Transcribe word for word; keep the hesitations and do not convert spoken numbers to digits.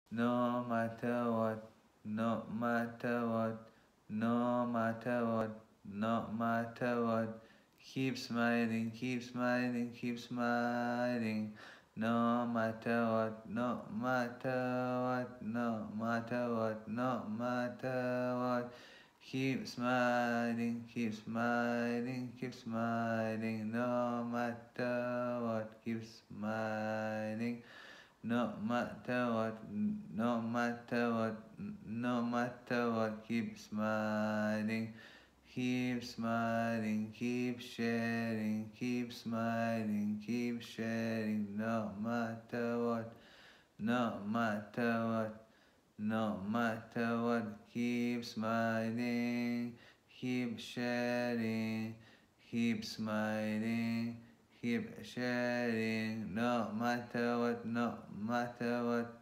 no matter what, no matter what, no matter what, no matter what. Keep smiling, keep smiling, keep smiling. No matter what, no matter what, no matter what, no matter what. Keep smiling, keep smiling, keep smiling. No matter what, keep smiling. No matter what, no matter what, no matter what, keep smiling, keep smiling, keep sharing, keep smiling, keep sharing, no matter what, no matter what, no matter what, keep smiling, keep sharing, keep smiling, keep sharing, no matter what, no matter what.